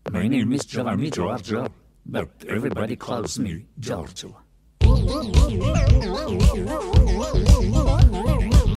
My name is Giovanni Giorgio, but everybody calls me Giorgio.